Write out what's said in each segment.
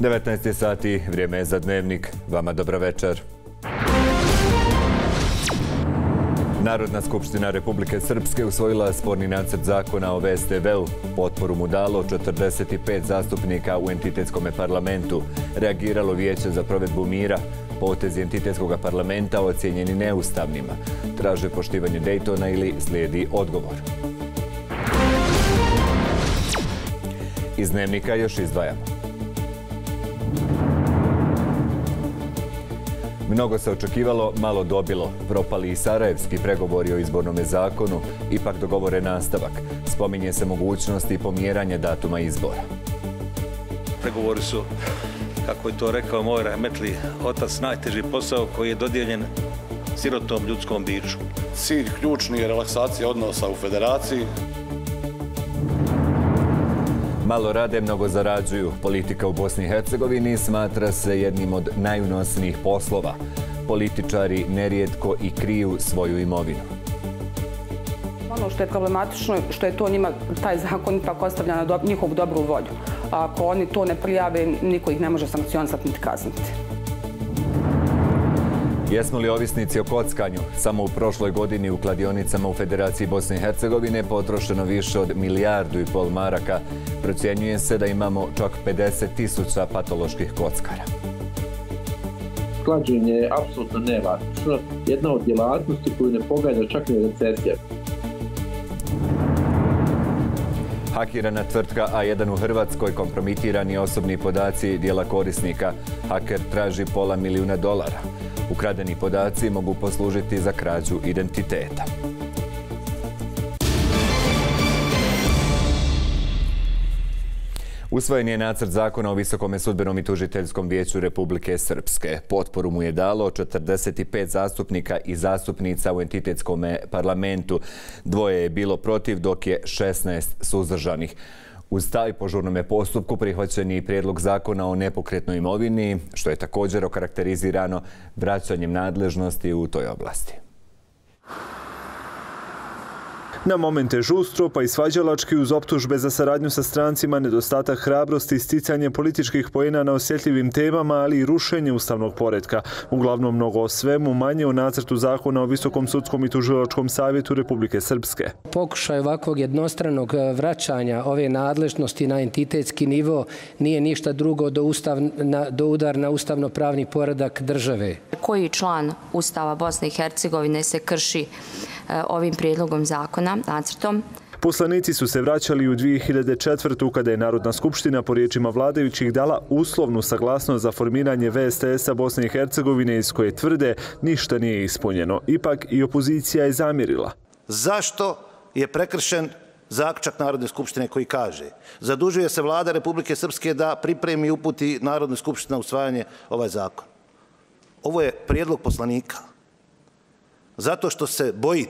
19 sati, vrijeme je za dnevnik. Vama dobro večer. Narodna skupština Republike Srpske usvojila sporni nacrt zakona o VSTV-u. Potporu mu dalo 45 zastupnika u entitetskom parlamentu. Reagiralo Vijeće za provedbu mira. Potezi entitetskog parlamenta ocijenjeni neustavnima. Traže poštivanje Dejtona ili slijedi odgovor. Iz dnevnika još izdvajamo. Mnogo se očekivalo, malo dobilo. Propali i sarajevski pregovori o izbornom zakonu, ipak dogovore nastavak. Spominje se mogućnost i pomjeranje datuma izbora. Pregovori su, kako je to rekao moj rahmetli otac, najteži posao koji je dodijeljen sirotom ljudskom biću. Cilj ključni je relaksacija odnosa u federaciji. Malo rade, mnogo zarađuju. Politika u Bosni i Hercegovini smatra se jednim od najunosnijih poslova. Političari nerijetko i kriju svoju imovinu. Ono što je problematično, što je to njima, taj zakon ipak ostavlja na njihovu dobru volju. A ako oni to ne prijave, niko ih ne može sankcionisati niti kazniti. Jesmo li ovisnici o kockanju? Samo u prošloj godini u kladionicama u Federaciji Bosne i Hercegovine potrošeno više od 1,5 milijardu maraka. Procjenjuje se da imamo čak 50.000 patoloških kockara. Klađenje je apsolutno nevažno. Jedna od djelatnosti koju ne pogađa čak i recesija. Hakirana tvrtka A1 u Hrvatskoj, kompromitirani osobni podaci dijela korisnika. Haker traži $500 milijuna. Ukradeni podaci mogu poslužiti za krađu identiteta. Usvojen je nacrt zakona o Visokom sudbenom i tužiteljskom vijeću Republike Srpske. Potporu mu je dalo 45 zastupnika i zastupnica u entitetskom parlamentu. 2 je bilo protiv, dok je 16 suzdržanih. Uz taj po žurnome postupku prihvaćen je i prijedlog zakona o nepokretnoj imovini, što je također okarakterizirano vraćanjem nadležnosti u toj oblasti. Na momente žustro pa i svađalački uz optužbe za saradnju sa strancima, nedostatak hrabrosti, sticanje političkih poena na osjetljivim temama, ali i rušenje ustavnog poretka. Uglavnom mnogo o svemu, manje o nacrtu zakona o Visokom sudskom i tužilačkom savjetu Republike Srpske. Pokušaj ovakvog jednostranog vraćanja ove nadležnosti na entitetski nivo nije ništa drugo do udar na ustavno-pravni poredak države. Koji član Ustava Bosne i Hercegovine se krši ovim prijedlogom zakona, nacrtom? Poslanici su se vraćali u 2004. kada je Narodna skupština po riječima vladajućih dala uslovnu saglasnost za formiranje VSTS-a Bosne i Hercegovine, iz koje tvrde ništa nije ispunjeno. Ipak i opozicija je zamjerila. Zašto je prekršen zaključak Narodne skupštine koji kaže: zadužuje se Vlada Republike Srpske da pripremi i uputi Narodnoj skupštini na usvajanje ovaj zakon? Ovo je prijedlog poslanika. Zato što se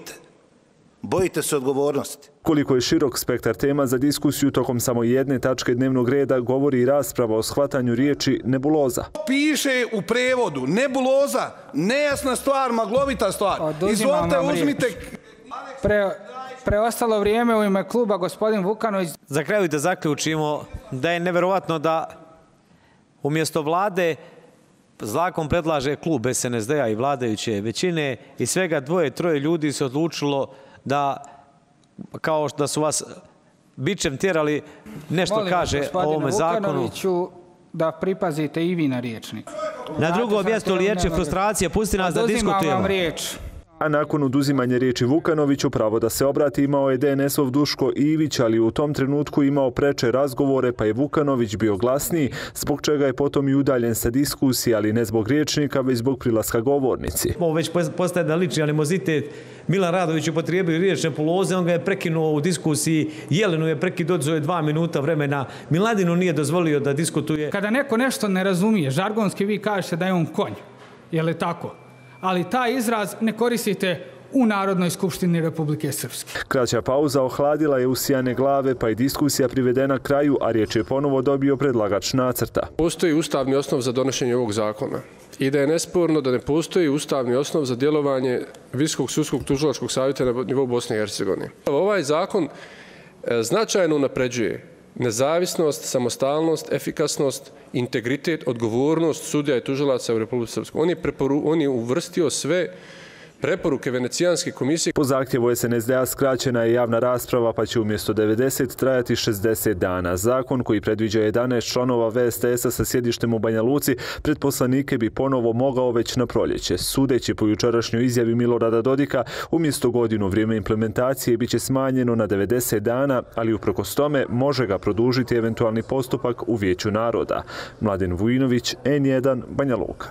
bojite se odgovornosti. Koliko je širok spektar tema za diskusiju tokom samo jedne tačke dnevnog reda govori i rasprava o shvatanju riječi nebuloza. Piše u prevodu nebuloza, nejasna stvar, maglovita stvar. Izvolite, uzmite. Preostalo vrijeme u ime kluba gospodin Vukanović. Za kraju da zaključimo da je neverovatno da umjesto vlade zakon predlaže klub SNSD-a i vladajuće većine i svega 2-3 ljudi se odlučilo da, kao da su vas bičem tjerali, nešto kaže o ovome zakonu. Vukanoviću, da pripazite i vi na riječnik. Na drugom mjestu liječe frustracije, pusti nas da diskutujemo. Oduzimam vam riječ. A nakon oduzimanja riječi Vukanoviću pravo da se obrati imao je DNS-ov Duško Ivić, ali u tom trenutku imao preče razgovore, pa je Vukanović bio glasniji, zbog čega je potom i udaljen sa diskusije, ali ne zbog riječnika, već zbog prilaska govornici. Ovo već postaje da lični animozitet. Milan Radović upotrijebio riječ nebuloze, on ga je prekinuo u diskusiji, Jelenu je prekinuo 2 minuta vremena, Miladinu nije dozvolio da diskutuje. Kada neko nešto ne razumije, žargonski vi kažete da je on konj, je li tako? Ali taj izraz ne koristite u Narodnoj skupštini Republike Srpske. Kraća pauza ohladila je usijane glave, pa je diskusija privedena kraju, a riječ je ponovo dobio predlagač nacrta. Postoji ustavni osnov za donošenje ovog zakona i da je nesporno da ne postoji ustavni osnov za djelovanje Visokog sudskog tužilačkog savjeta na nivou Bosne i Hercegovine. Ovaj zakon značajno unapređuje nezavisnost, samostalnost, efikasnost, integritet, odgovornost sudija i tužilaca u Republici Srpskoj. On je uvrstio sve preporuke Venecijanske komisije. Po zahtjevu SNSD-a skraćena je javna rasprava pa će umjesto 90 trajati 60 dana. Zakon koji predviđa 11 članova VSTS-a sa sjedištem u Banja Luci pred poslanike bi ponovo mogao već na proljeće. Sudeći po jučerašnjoj izjavi Milorada Dodika, umjesto godinu vrijeme implementacije biće smanjeno na 90 dana, ali uprkos tome može ga produžiti eventualni postupak u Vijeću naroda. Mladen Vujinović, N1, Banja Luka.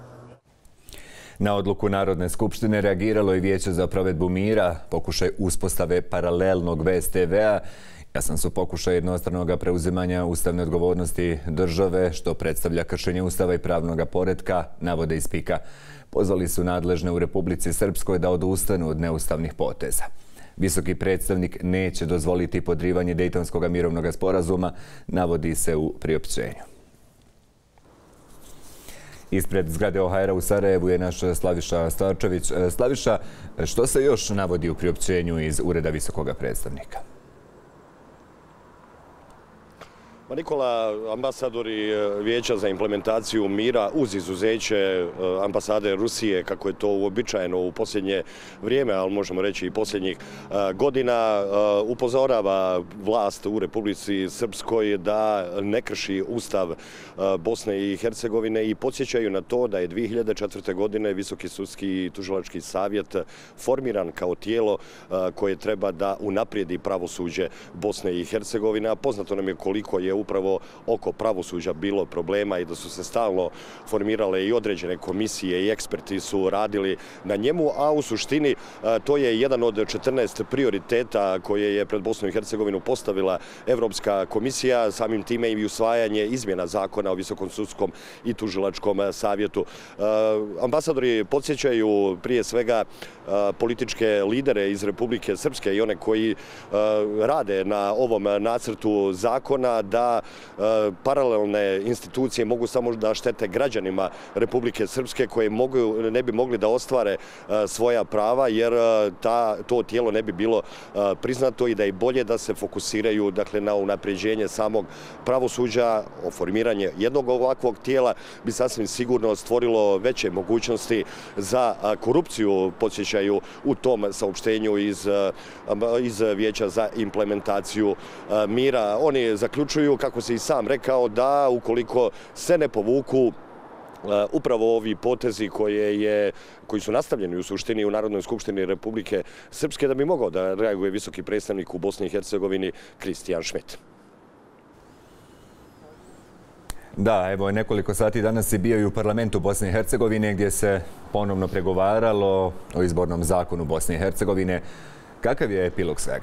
Na odluku Narodne skupštine reagiralo je Vijeće za provedbu mira, pokušaj uspostave paralelnog VSTV-a. Jasan su pokušaj jednostranog preuzimanja ustavne odgovornosti države, što predstavlja kršenje ustava i pravnog poretka, navode iz PIK-a. Pozvali su nadležne u Republici Srpskoj da odustanu od neustavnih poteza. Visoki predstavnik neće dozvoliti podrivanje Dejtonskog mirovnog sporazuma, navodi se u priopćenju. Ispred zgrade OHR-a u Sarajevu je naš Slaviša Starčević. Slaviša, što se još navodi u priopćenju iz Ureda visokog predstavnika? Nikola, ambasadori Vijeća za implementaciju mira uz izuzeće ambasade Rusije, kako je to uobičajeno u posljednje vrijeme, ali možemo reći i posljednjih godina, upozorava vlast u Republici Srpskoj da ne krši ustav Bosne i Hercegovine i podsjećaju na to da je 2004. godine Visoki sudski i tužilački savjet formiran kao tijelo koje treba da unaprijedi pravosuđe Bosne i Hercegovine, a poznato nam je koliko je upravo oko pravosuđa bilo problema i da su se stalno formirale i određene komisije i eksperti su radili na njemu, a u suštini to je jedan od 14 prioriteta koje je pred Bosnu i Hercegovinu postavila Evropska komisija, samim time i usvajanje izmjena zakona o Visokom sudskom i tužilačkom savjetu. Ambasadori podsjećaju prije svega političke lidere iz Republike Srpske i one koji rade na ovom nacrtu zakona da paralelne institucije mogu samo da štete građanima Republike Srpske koje ne bi mogli da ostvare svoja prava jer to tijelo ne bi bilo priznato i da je bolje da se fokusiraju na unapređenje samog pravosuđa. Formiranje jednog ovakvog tijela bi sasvim sigurno stvorilo veće mogućnosti za korupciju, podsjećaju u tom saopštenju iz Vijeća za implementaciju mira. Oni zaključuju, kako se i sam rekao, da ukoliko se ne povuku upravo ovi potezi koji su nastavljeni u suštini u Narodnoj skupštini Republike Srpske, da bi mogao da reaguje visoki predstavnik u Bosni i Hercegovini Kristijan Šmit. Da, evo nekoliko sati danas je bio i u parlamentu Bosne i Hercegovine gdje se ponovno pregovaralo o izbornom zakonu Bosne i Hercegovine. Kakav je epilog svega?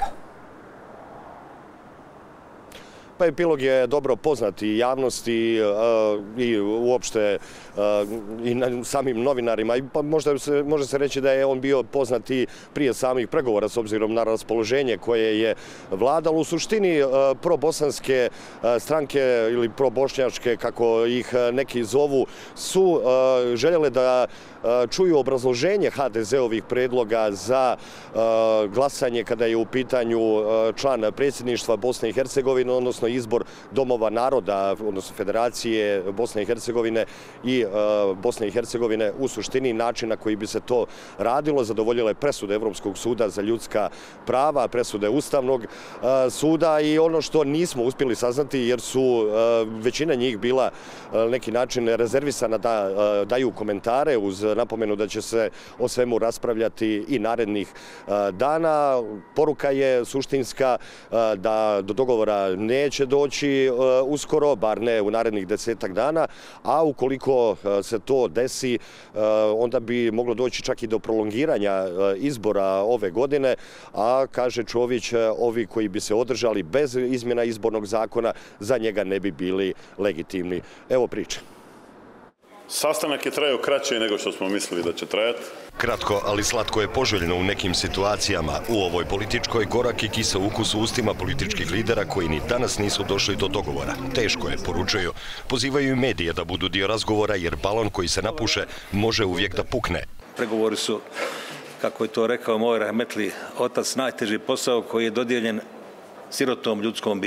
Pa epilog je dobro poznat i javnosti i uopšte i samim novinarima. Pa može se reći da je on bio poznat i prije samih pregovora s obzirom na raspoloženje koje je vladalo. U suštini probosanske stranke ili probošnjačke, kako ih neki zovu, su željele da čuju obrazloženje HDZ-ovih predloga za glasanje kada je u pitanju član predsjedništva Bosne i Hercegovine, odnosno izbor domova naroda, odnosno Federacije Bosne i Hercegovine i Bosne i Hercegovine, u suštini način na koji bi se to radilo. Zadovoljile presude Evropskog suda za ljudska prava, presude Ustavnog suda i ono što nismo uspjeli saznati jer su većina njih bila neki način rezervisana da daju komentare uz napomenu da će se o svemu raspravljati i narednih dana. Poruka je suštinska da do dogovora neće doći uskoro, bar ne u narednih 10 dana, a ukoliko se to desi, onda bi moglo doći čak i do prolongiranja izbora ove godine, a kaže Čović, ovi koji bi se održali bez izmjena izbornog zakona, za njega ne bi bili legitimni. Evo priče. Sastanak je trajao kraće nego što smo mislili da će trajati. Kratko, ali slatko je poželjno u nekim situacijama. U ovoj političkoj gorak i kiseo ukus u ustima političkih lidera koji ni danas nisu došli do dogovora. Teško je, poručuju. Pozivaju i medije da budu dio razgovora jer balon koji se napuše može uvijek da pukne. Pregovori su, kako je to rekao moj rahmetli otac, najteži posao koji je dodijeljen sirotom ljudskom biću.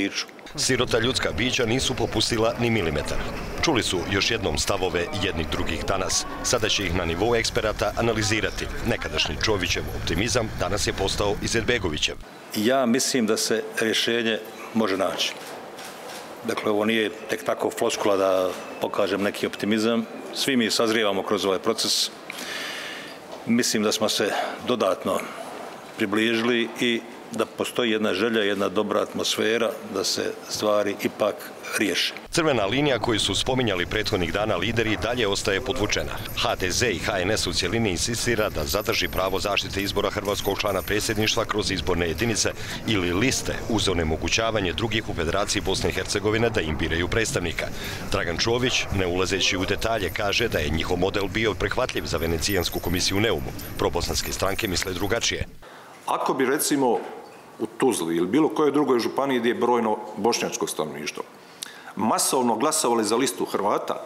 Sirota ljudska bića nisu popustila ni milimetar. Čuli su još jednom stavove jednih drugih danas. Sada će ih na nivou eksperata analizirati. Nekadašnji Čovićev optimizam danas je postao Izetbegovićev. Ja mislim da se rješenje može naći. Dakle, ovo nije tek tako floskula da pokažem neki optimizam. Svi mi sazrijevamo kroz ovaj proces. Mislim da smo se dodatno približili i da postoji jedna želja, jedna dobra atmosfera da se stvari ipak riješe. Crvena linija koju su spominjali prethodnih dana lideri dalje ostaje podvučena. HDZ i HNS u cjelini insistira da zadrži pravo zaštite izbora hrvatskog člana predsjedništva kroz izborne jedinice ili liste uz onemogućavanje drugih u Federaciji Bosne i Hercegovine da im biraju predstavnika. Dragan Čović, ne ulazeći u detalje, kaže da je njihov model bio prihvatljiv za Venecijansku komisiju u Neumu. Probosanske stranke misle drugačije. Ako bi recimo u Tuzli ili bilo kojoj drugoj županiji gdje je brojno bošnjačko stanovništvo masovno glasovali za listu Hrvata,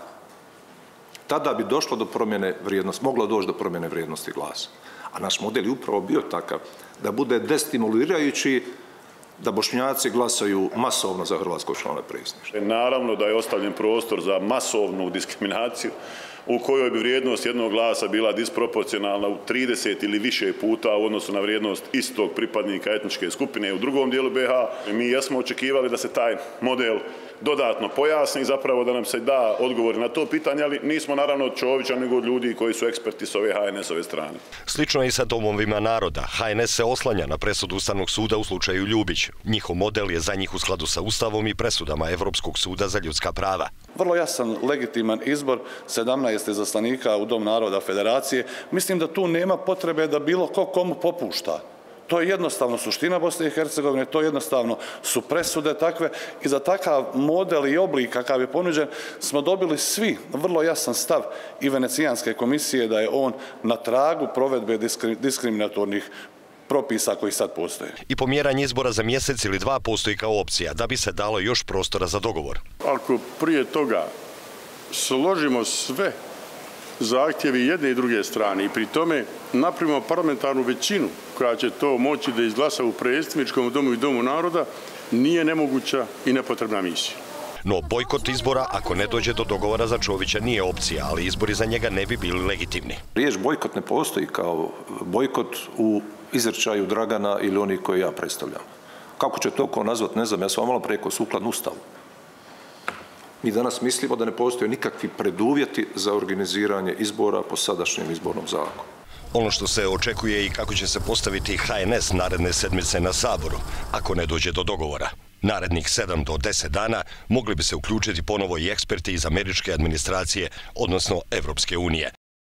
tada bi došlo do promjene vrijednosti, moglo doći do promjene vrijednosti glasa. A naš model je upravo bio takav da bude destimulirajući da Bošnjaci glasaju masovno za hrvatskog člana predsjedništva. Naravno da je ostavljen prostor za masovnu diskriminaciju u kojoj bi vrijednost jednog glasa bila disproporcionalna u 30 ili više puta u odnosu na vrijednost istog pripadnika etničke skupine u drugom dijelu BiH. Mi jesmo očekivali da se taj model dodatno pojasni i zapravo da nam se da odgovor na to pitanje, ali nismo naravno od Čovića, nego od ljudi koji su eksperti s ove HNS-ove strane. Slično je i sa domovima naroda. HNS se oslanja na presudu Ustavnog suda u slučaju Ljubić. Njihov model je za njih u skladu sa Ustavom i presudama Evropskog suda za ljudska prava. Vrlo jasan, legitiman izbor 17 izaslanika u Dom naroda Federacije. Mislim da tu nema potrebe da bilo ko komu popušta. To je jednostavno suština Bosne i Hercegovine, to jednostavno su presude takve i za takav model i oblik kakav je ponuđen smo dobili svi vrlo jasan stav i Venecijanske komisije da je on na tragu provedbe diskriminatornih propisa koji sad postoje. I pomjeranje izbora za mjesec ili dva postoji kao opcija da bi se dalo još prostora za dogovor. Ako prije toga složimo sve zahtjevi jedne i druge strane i pri tome napravimo parlamentarnu većinu koja će to moći da izglasa u predsjedničkom domu i domu naroda, nije nemoguća i nepotrebna misija. No bojkot izbora, ako ne dođe do dogovora za Čovića, nije opcija, ali izbori za njega ne bi bili legitimni. Riječ bojkot ne postoji kao bojkot u izričaju Dragana ili oni koji ja predstavljam. Kako će to ko nazvat, ne znam, ja sam malo preko sukladno Ustavu. Mi danas mislimo da ne postoje nikakvi preduvjeti za organiziranje izbora po sadašnjem izbornom zakonu. Ono što se očekuje i kako će se postaviti HNS naredne sedmice na Saboru, ako ne dođe do dogovora. Narednih 7 do 10 dana mogli bi se uključiti ponovo i eksperti iz američke administracije, odnosno Evropske unije.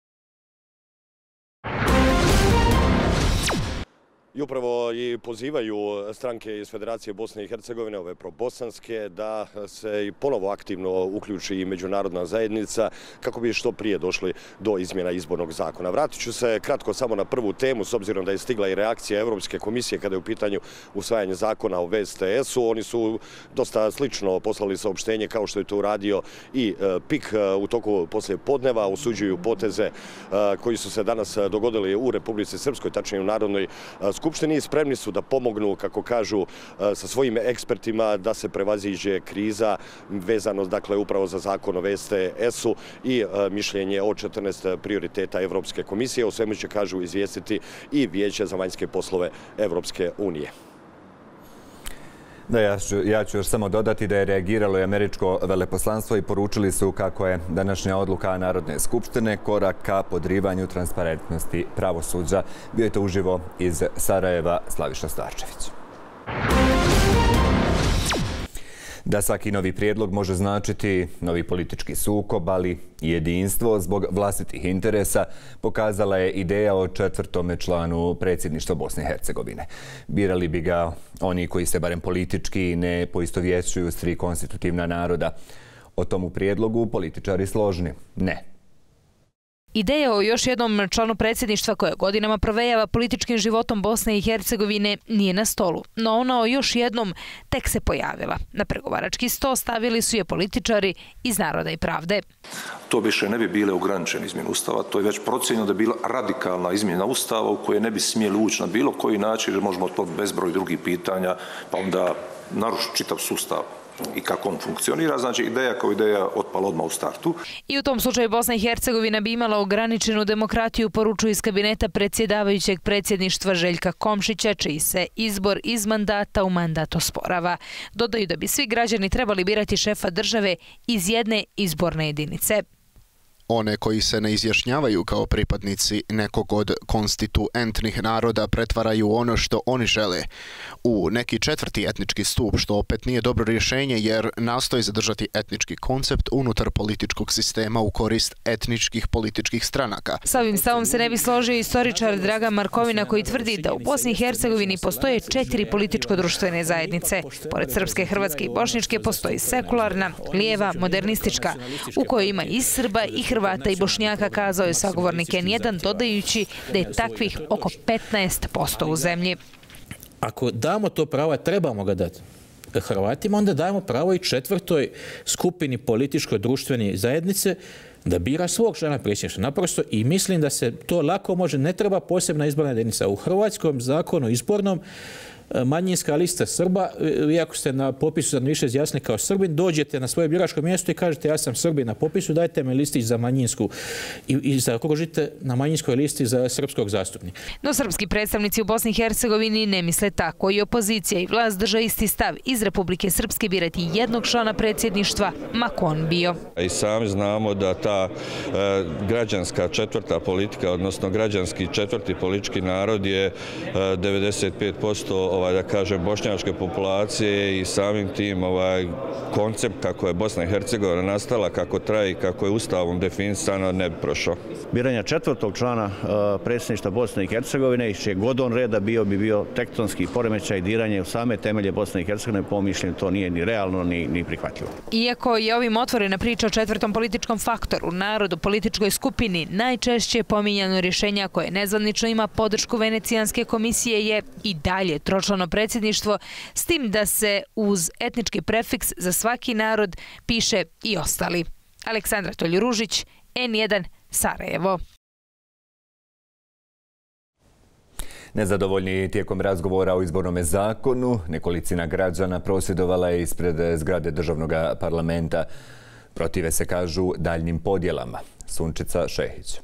I upravo i pozivaju stranke iz Federacije Bosne i Hercegovine, ove probosanske, da se i ponovo aktivno uključi i međunarodna zajednica kako bi što prije došli do izmjena izbornog zakona. Vratit ću se kratko samo na prvu temu, s obzirom da je stigla i reakcija Europske komisije kada je u pitanju usvajanje zakona o VSTS-u. Oni su dosta slično poslali saopštenje kao što je to uradio i PIK u toku poslije podneva, osuđuju poteze koji su se danas dogodili u Republici Srpskoj, tačnije u Narodnoj skupštini, spremni su da pomognu, kako kažu, sa svojim ekspertima da se prevaziđe kriza vezano, dakle, upravo za zakon o VSTS-u i mišljenje o 14 prioriteta Evropske komisije. O svemu će, kažu, izvijestiti i Vijeće za vanjske poslove Evropske unije. Da, ja ću još samo dodati da je reagiralo i američko veleposlanstvo i poručili su kako je današnja odluka Narodne skupštine korak ka podrivanju transparentnosti pravosuđa. Bio je to uživo iz Sarajeva Slaviša Starčević. Da svaki novi prijedlog može značiti novi politički sukob, ali i jedinstvo zbog vlastitih interesa, pokazala je ideja o 4. članu predsjedništva Bosne i Hercegovine. Birali bi ga oni koji se barem politički ne poistovjećuju s 3 konstitutivna naroda. O tomu prijedlogu političari složni ne. Ideja o još jednom članu predsjedništva koja godinama provejava političkim životom Bosne i Hercegovine nije na stolu, no ona o još jednom tek se pojavila. Na pregovarački sto stavili su je političari iz Naroda i pravde. To više ne bi bile ograničene izmjene Ustava, to je već procijenjeno da je bila radikalna izmjena Ustava u koje ne bi smjeli ući na bilo koji način, jer možemo otvoriti bezbroj drugih pitanja, pa onda narušiti čitav sustav i kako on funkcionira, znači ideja kao ideja otpala odmah u startu. I u tom slučaju Bosna i Hercegovina bi imala ograničenu demokratiju, poručuju iz kabineta predsjedavajućeg predsjedništva Željka Komšića, čiji se izbor iz mandata u mandat osporava. Dodaju da bi svi građani trebali birati šefa države iz jedne izborne jedinice. One koji se ne izjašnjavaju kao pripadnici nekog od konstituentnih naroda pretvaraju ono što oni žele u neki četvrti etnički stup, što opet nije dobro rješenje jer nastoji zadržati etnički koncept unutar političkog sistema u korist etničkih političkih stranaka. Sa ovim stavom se ne bi složio istoričar Dragan Markovina koji tvrdi da u Bosni i Hercegovini postoje 4 političko-društvene zajednice. Pored srpske, hrvatske i bošnjičke postoji sekularna, lijeva, modernistička, u kojoj ima i Srba i Hrvata i Bošnjaka, kazao je sagovornik N1, dodajući da je takvih oko 15% u zemlji. Ako damo to pravo, trebamo ga dati Hrvatima, onda dajemo pravo i četvrtoj skupini političko-društvene zajednice da bira svog člana predsjedništva. Naprosto, i mislim da se to lako može, ne treba posebna izborna jedinica. U hrvatskom zakonu izbornom manjinska lista Srba, iako ste na popisu sad više izjasnili kao Srbin, dođete na svoje biračko mjesto i kažete ja sam Srbin na popisu, dajte mi listić za manjinsku i zaokružite na manjinskoj listi za srpskog zastupnika. No srpski predstavnici u Bosni i Hercegovini ne misle tako i opozicija i vlast drže isti stav iz Republike Srpske birati jednog člana predsjedništva, ma ko on bio. I sami znamo da ta građanska četvrta politika, odnosno građanski četvrti politički narod je 95% da kažem, bošnjačke populacije i samim tim koncept kako je Bosna i Hercegovina nastala, kako traje i kako je ustavom definisano, ne bi prošao. Biranja četvrtog člana predsjedništva Bosne i Hercegovine, iz čijeg god on reda bio bi bio tektonski poremećaj, diranje u same temelje Bosne i Hercegovine, po mišljenju to nije ni realno ni prihvatljivo. Iako je ovim otvorena priča o četvrtom političkom faktoru, narodu, političkoj skupini, najčešće pominjano rješenja koje nezvanično ima podršku Venecijanske komisije je i dalje tročlano predsjedništvo, s tim da se uz etnički prefiks za svaki narod piše i ostali. Aleksandra Toljuružić, N1, Sarajevo. Nezadovoljni tijekom razgovora o izbornom zakonu, nekolicina građana prosvjedovala je ispred zgrade državnog parlamenta. Protive se, kažu, daljnim podjelama. Sunčica Šehić.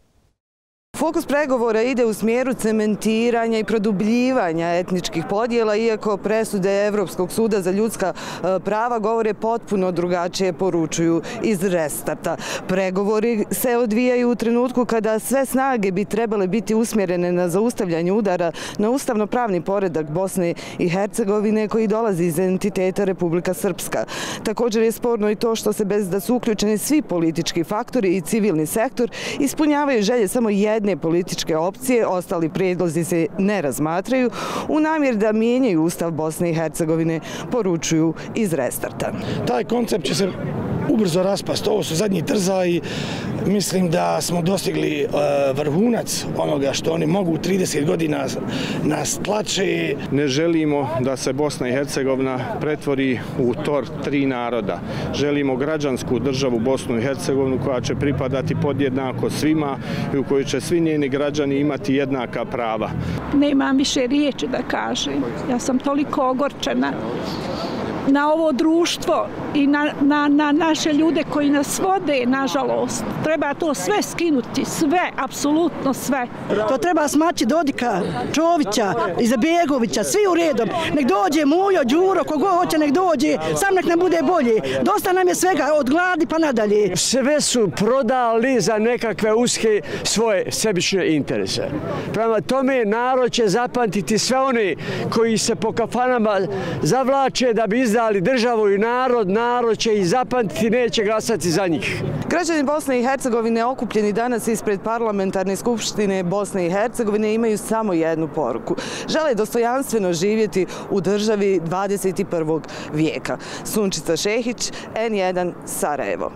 Fokus pregovora ide u smjeru cementiranja i produbljivanja etničkih podjela, iako presude Evropskog suda za ljudska prava govore potpuno drugačije, poručuju iz Restarta. Pregovori se odvijaju u trenutku kada sve snage bi trebale biti usmjerene na zaustavljanje udara na ustavno-pravni poredak Bosne i Hercegovine koji dolazi iz entiteta Republika Srpska. Također je sporno i to što se bez da su uključeni svi politički faktori i civilni sektor ispunjavaju želje samo jedne političke opcije, ostali prijedlozi se ne razmatraju u namjer da mijenjaju Ustav Bosne i Hercegovine, poručuju iz Restarta. Taj koncept će se ubrzo raspast. Ovo su zadnji trzaji. Mislim da smo dostigli vrhunac onoga što oni mogu 30 godina nas tlače. Ne želimo da se Bosna i Hercegovina pretvori u tor 3 naroda. Želimo građansku državu Bosnu i Hercegovinu koja će pripadati podjednako svima i u kojoj će svi njeni građani imati jednaka prava. Nemam više riječi da kažem. Ja sam toliko ogorčena na ovo društvo i na naše ljude koji nas vode, nažalost. Treba to sve skinuti, sve, apsolutno sve. To treba smaći Dodika, Čovića, Izabegovića, svi u redom. Nek dođe Mujo, Đuro, kogo hoće nek dođe, sam nek ne bude bolje. Dosta nam je svega, od gladi pa nadalje. Sve su prodali za nekakve uske svoje sebične interese. Prema tome narod će zapamtiti sve one koji se po kafanama zavlače da bi izdali državu i narod će ih zapamtiti, neće glasati za njih. Građani Bosne i Hercegovine okupljeni danas ispred Parlamentarne skupštine Bosne i Hercegovine imaju samo jednu poruku. Žele dostojanstveno živjeti u državi 21. vijeka. Sunčica Šehić, N1, Sarajevo.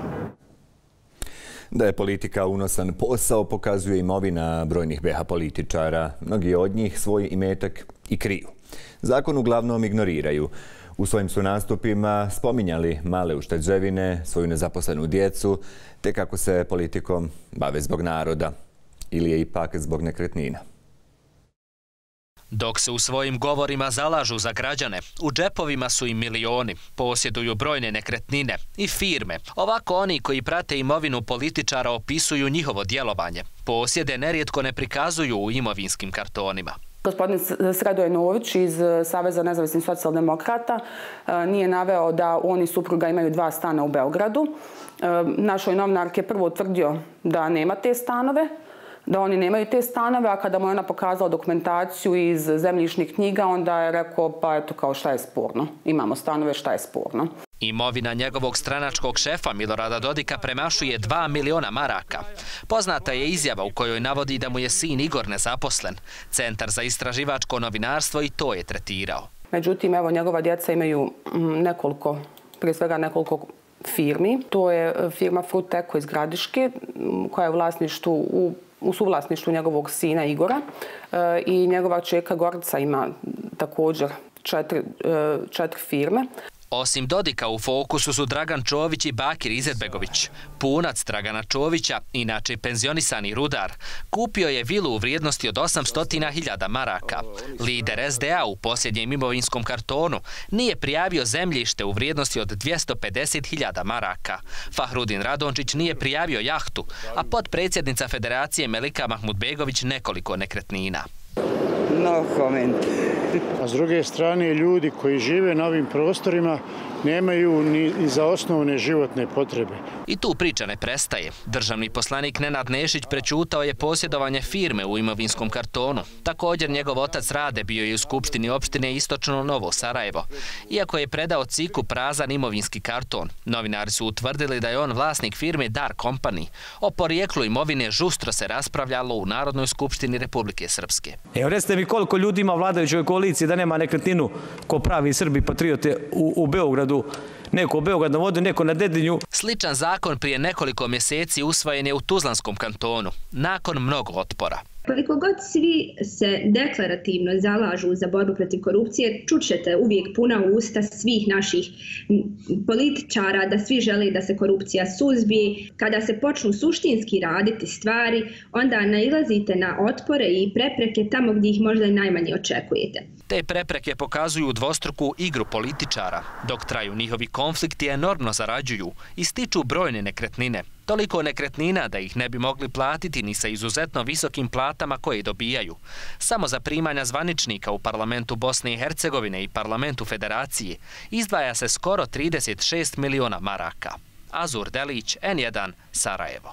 Da je politika unosan posao pokazuje imovina brojnih BiH političara. Mnogi od njih svoj imetak i kriju. Zakon uglavnom ignoriraju. U svojim su nastupima spominjali male ušteđevine, svoju nezaposlenu djecu, te kako se politikom bave zbog naroda ili je ipak zbog nekretnina. Dok se u svojim govorima zalažu za građane, u džepovima su im milioni, posjeduju brojne nekretnine i firme. Ovako oni koji prate imovinu političara opisuju njihovo djelovanje. Posjede nerijetko ne prikazuju u imovinskim kartonima. Gospodin Sredoje Nović iz Saveza nezavisnih socijaldemokrata nije naveo da on i supruga imaju 2 stana u Beogradu. Našoj novinarki je prvo utvrdio da nema te stanove, da oni nemaju te stanove, a kada mu je ona pokazala dokumentaciju iz zemljišnih knjiga, onda je rekao, pa eto, kao šta je sporno? Imamo stanove, šta je sporno? Imovina njegovog stranačkog šefa Milorada Dodika premašuje 2 miliona maraka. Poznata je izjava u kojoj navodi da mu je sin Igor nezaposlen. Centar za istraživačko novinarstvo i to je tretirao. Međutim, evo, njegova djeca imaju prije svega nekoliko firmi. To je firma Fruteko iz Gradiške, koja je u suvlasništvu njegovog sina Igora, i njegova čerka Gorica ima također 4 firme. Osim Dodika u fokusu su Dragan Čović i Bakir Izetbegović. Punac Dragana Čovića, inače penzionisani rudar, kupio je vilu u vrijednosti od 800.000 maraka. Lider SDA u posljednjem imovinskom kartonu nije prijavio zemljište u vrijednosti od 250.000 maraka. Fahrudin Radončić nije prijavio jahtu, a potpredsjednica Federacije Melika Mahmudbegović nekoliko nekretnina. No comment. A s druge strane, ljudi koji žive na ovim prostorima nemaju ni za osnovne životne potrebe. I tu priča ne prestaje. Državni poslanik Nenad Nešić prećutao je posjedovanje firme u imovinskom kartonu. Također njegov otac Rade bio je u Skupštini opštine Istočno Novo Sarajevo. Iako je predao Ciku prazan imovinski karton, novinari su utvrdili da je on vlasnik firme Dar Company. O porijeklu imovine žustro se raspravljalo u Narodnoj skupštini Republike Srpske. Evo, recite mi koliko ljudi ima vladajućoj koaliciji da nema nekretninu ko pravi Srbi patriote u Beogradu, neko u Beograd na vodu, neko na Dedinju. Sličan zakon prije nekoliko mjeseci usvojen je u Tuzlanskom kantonu, nakon mnogo otpora. Koliko god svi se deklarativno zalažu za borbu protiv korupcije, čućete uvijek puna usta svih naših političara da svi žele da se korupcija suzbije. Kada se počnu suštinski raditi stvari, onda nailazite na otpore i prepreke tamo gdje ih možda i najmanje očekujete. Te prepreke pokazuju dvostruku igru političara. Dok traju njihovi konflikti, enormno zarađuju i stiču brojne nekretnine. Toliko nekretnina da ih ne bi mogli platiti ni sa izuzetno visokim platama koje dobijaju. Samo za primanja zvaničnika u parlamentu Bosne i Hercegovine i parlamentu Federacije izdvaja se skoro 36 miliona maraka. Azur Delić, N1, Sarajevo.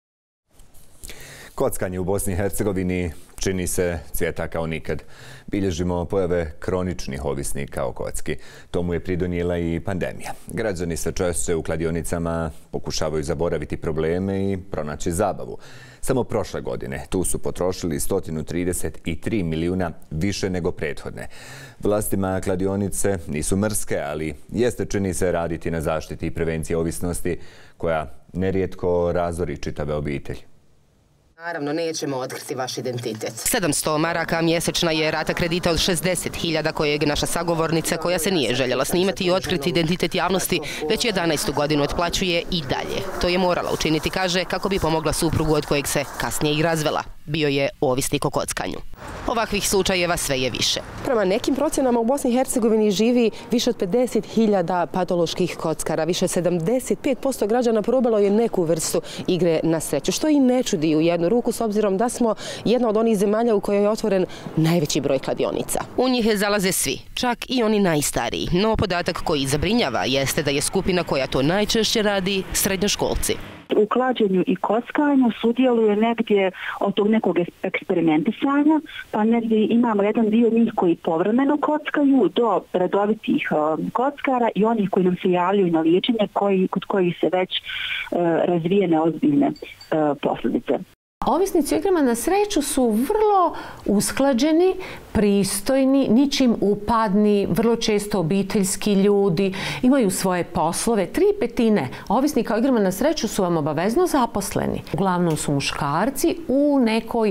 Kockanje u Bosni i Hercegovini čini se cvjeta kao nikad. Bilježimo pojave kroničnih ovisnika o kocki. Tomu je pridonijela i pandemija. Građani sve češće u kladionicama pokušavaju zaboraviti probleme i pronaći zabavu. Samo prošle godine tu su potrošili 133 milijuna više nego prethodne. Vlastima kladionice nisu mrske, ali jeste čini se raditi na zaštiti i prevenciji ovisnosti koja nerijetko razori čitave obitelji. Naravno, nećemo otkriti vaš identitet. 700 maraka mjesečna je rata kredita od 60.000 kojeg naša sagovornica, koja se nije željela snimati i otkriti identitet javnosti, već 11. godinu otplaćuje i dalje. To je morala učiniti, kaže, kako bi pomogla suprugu od kojeg se kasnije i razvela. Bio je ovisnik o kockanju. Ovakvih slučajeva sve je više. Prema nekim procjenama u Bosni i Hercegovini živi više od 50.000 patoloških kockara. Više 75% građana probalo je neku vrstu igre na sreću, što i ne čudi u jednu ruku s obzirom da smo jedna od onih zemalja u kojoj je otvoren najveći broj kladionica. U njih zalaze svi, čak i oni najstariji. No podatak koji zabrinjava jeste da je skupina koja to najčešće radi srednjoškolci. U klađenju i kockanju sudjeluje negdje od tog nekog eksperimentisanja, pa negdje imamo jedan dio njih koji povremeno kockaju do redovitih kockara i onih koji nam se javljaju na liječenje kod kojih se već razvije neozbiljne posljedice. Ovisnici o igrama na sreću su vrlo usklađeni, pristojni, ničim upadni, vrlo često obiteljski ljudi, imaju svoje poslove. 3/5 ovisnika o igrama na sreću su vam obavezno zaposleni. Uglavnom su muškarci u nekoj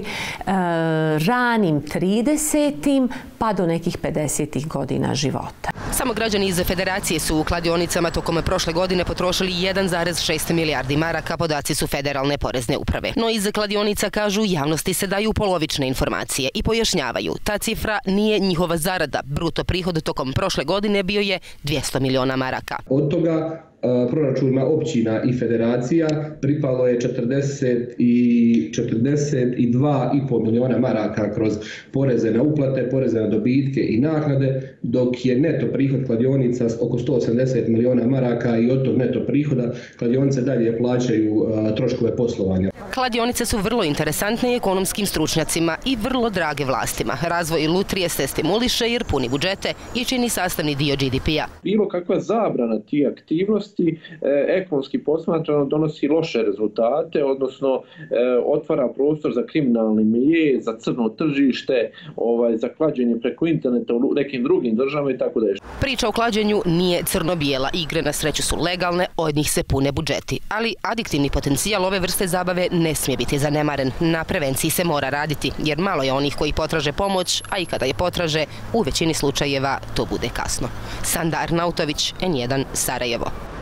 ranim 30. pa do nekih 50. godina života. Samo građani iz Federacije su u kladionicama tokom prošle godine potrošili 1,6 milijardi maraka, podaci su Federalne porezne uprave. No iz kladionica, kažu, javnosti se daju polovične informacije i pojašnjavaju. Ta cifra cifra nije njihova zarada. Bruto prihod tokom prošle godine bio je 200 miliona maraka. Od toga proračunima općina i federacija pripalo je 42,5 miliona maraka kroz poreze na uplate, poreze na dobitke i naknade, dok je neto prihod kladionica oko 180 miliona maraka i od tog neto prihoda kladionice dalje plaćaju troškove poslovanja. Kladionice su vrlo interesantne ekonomskim stručnjacima i vrlo drage vlastima. Razvoj lutrije se stimuliše jer puni budžete i čini sastavni dio GDP-a. Bilo kakva zabrana tih aktivnosti ekonomski posmatrano donosi loše rezultate, odnosno otvara prostor za kriminalni milje, za crno tržište, za klađenje preko interneta u nekim drugim državama i tako dalje. Priča o klađenju nije crno-bijela. Igre na sreću su legalne, od njih se pune budžeti. Ali adiktivni potencijal ove vrste zabave ne smije biti zanemaren. Na prevenciji se mora raditi, jer malo je onih koji potraže pomoć, a i kada je potraže, u većini slučajeva to bude kasno. Sanda Arnautović, N1, Sarajevo.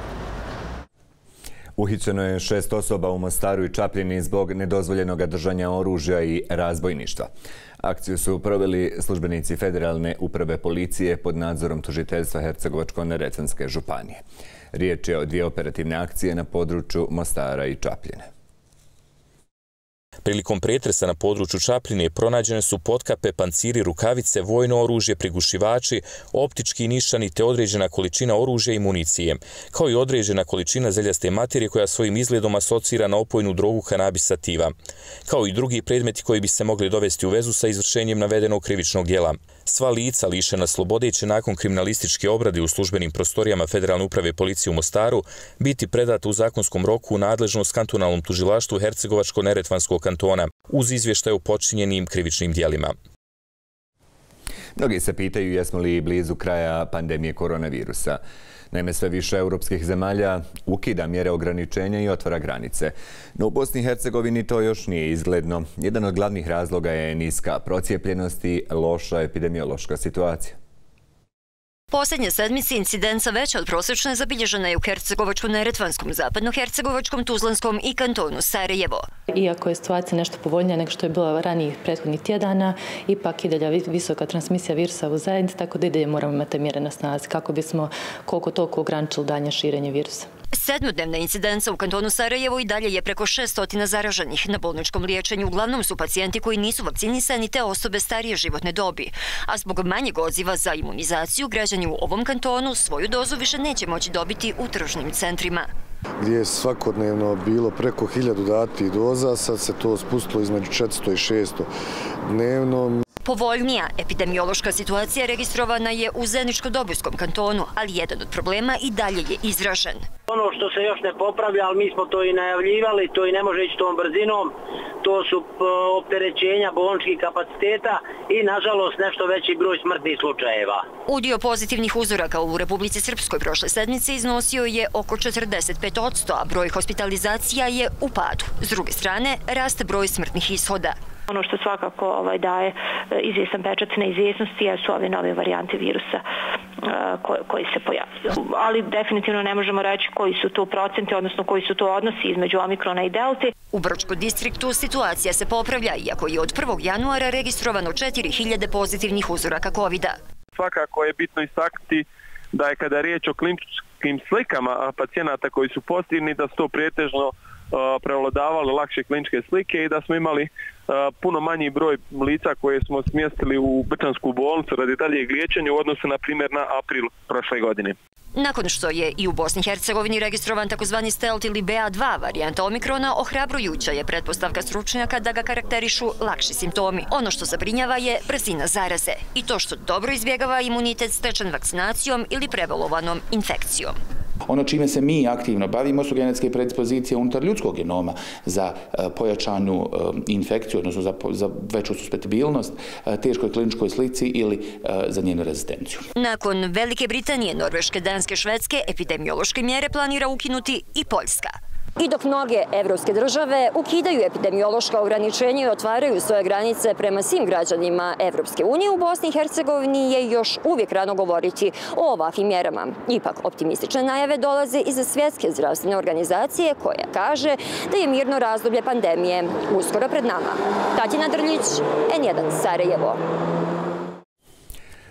Uhićeno je 6 osoba u Mostaru i Čapljini zbog nedozvoljenog držanja oružja i razbojništva. Akciju su proveli službenici Federalne uprave policije pod nadzorom tužiteljstva Hercegovačko-neretvanske županije. Riječ je o 2 operativne akcije na području Mostara i Čapljine. Prilikom pretresa na području Čapljine pronađene su potkape, panciri, rukavice, vojno oružje, prigušivači, optički nišani te određena količina oružja i municije, kao i određena količina zeljaste materije koja svojim izgledom asocira na opojnu drogu kanabis sativa, kao i drugi predmeti koji bi se mogli dovesti u vezu sa izvršenjem navedenog krivičnog djela. Sva lica lišena slobode će nakon kriminalističke obrade u službenim prostorijama Federalne uprave policije u Mostaru biti predata u zakonskom roku u nadležnost kantonalnom tužilaštvu Hercegovačko-neretvanskog kantona uz izvještaj o počinjenim krivičnim djelima. Mnogi se pitaju jesmo li blizu kraja pandemije koronavirusa. Naime, sve više europskih zemalja ukida mjere ograničenja i otvara granice. No u Bosni i Hercegovini to još nije izgledno. Jedan od glavnih razloga je niska procijepljenost i loša epidemiološka situacija. Posljednje sedmice incidenca veća od prosječne zabilježena je u Hercegovačko-neretvanskom, Zapadno-Hercegovačkom, Tuzlanskom i kantonu Sarajevo. Iako je situacija nešto povoljnija nego što je bila ranijih prethodnih tjedana, ipak i dalje visoka transmisija virusa u zajednici, tako da i dalje moramo imati mjere na snazi kako bismo koliko toliko ograničili dalje širenje virusa. Sedmodnevna incidenca u kantonu Sarajevo i dalje je preko 600 zaraženih. Na bolničkom liječenju uglavnom su pacijenti koji nisu vakcinisani te osobe starije životne dobi. A zbog manjeg odziva za imunizaciju, građani u ovom kantonu svoju dozu više neće moći dobiti u tržnim centrima. Gdje je svakodnevno bilo preko 1000 datih doza, sad se to spustilo između 400 i 600 dnevno. Povoljnija epidemiološka situacija registrovana je u Zeničko-Dobojskom kantonu, ali jedan od problema i dalje je izražen. Ono što se još ne popravlja, ali mi smo to i najavljivali, to i ne može ići tom brzinom, to su opterećenja bolničkih kapaciteta i, nažalost, nešto veći broj smrtnih slučajeva. Udio pozitivnih uzoraka u Republici Srpskoj prošle sedmice iznosio je oko 45%, a broj hospitalizacija je u padu. S druge strane, raste broj smrtnih ishoda. Ono što svakako daje izvjestan pečat neizvjesnosti su ove nove varijante virusa koji se pojavljaju. Ali definitivno ne možemo reći koji su to procenti, odnosno koji su to odnosi između omikrona i delte. U Brčkom distriktu situacija se popravlja, iako je od 1. januara registrovano 4000 pozitivnih uzoraka COVID-a. Svakako je bitno istaknuti da je kada je riječ o kliničkim slikama pacijenata koji su pozitivni, da su to pretežno prevladavale lakše kliničke slike i da smo imali puno manji broj lica koje smo smjestili u Brčansku bolnicu radi daljeg liječenja u odnosu na primjer na april prošle godine. Nakon što je i u Bosni i Hercegovini registrovan takozvani stealth ili BA2 varijanta omikrona, ohrabrujuća je pretpostavka stručnjaka da ga karakterišu lakši simptomi. Ono što zabrinjava je brzina zaraze i to što dobro izbjegava imunitet stečen vakcinacijom ili prebolovanom infekcijom. Ono čime se mi aktivno bavimo su genetske predispozicije unutar ljudskog genoma za pojačanu infekciju, odnosno za veću suspetibilnost, teškoj kliničkoj slici ili za njenu rezistenciju. Nakon Velike Britanije, Norveške, Danske, Švedske, epidemiološke mjere planira ukinuti i Poljska. I dok mnoge evropske države ukidaju epidemiološka ograničenja i otvaraju svoje granice prema svim građanima Evropske unije, u Bosni i Hercegovini je još uvijek rano govoriti o ovakvim mjerama. Ipak, optimistične najave dolaze iz Svjetske zdravstvene organizacije koja kaže da je mirno razdoblje pandemije uskoro pred nama. Tatjana Drljić, N1, Sarajevo.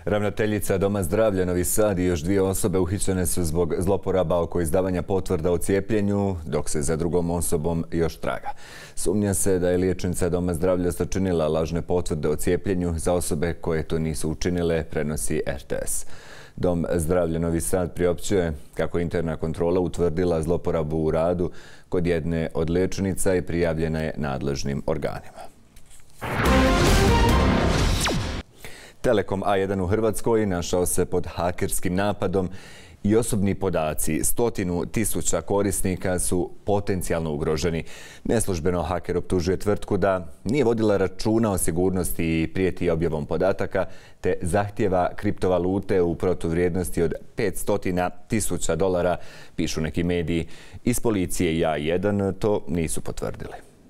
Ravnateljica Doma zdravlja Novi Sad i još 2 osobe uhićene su zbog zloporaba oko izdavanja potvrda o cijepljenju, dok se za drugom osobom još traga. Sumnja se da je liječnica Doma zdravlja sačinila lažne potvrde o cijepljenju za osobe koje to nisu učinile, prenosi RTS. Dom zdravlja Novi Sad priopćuje kako interna kontrola utvrdila zloporabu u radu kod jedne od liječnica i prijavljena je nadležnim organima. Telekom A1 u Hrvatskoj našao se pod hakerskim napadom i osobni podaci 100.000 korisnika su potencijalno ugroženi. Neslužbeno haker optužuje tvrtku da nije vodila računa o sigurnosti i prijeti objavom podataka, te zahtjeva kriptovalute u protuvrijednosti od $500.000, pišu neki mediji. Iz policije i A1 to nisu potvrdili.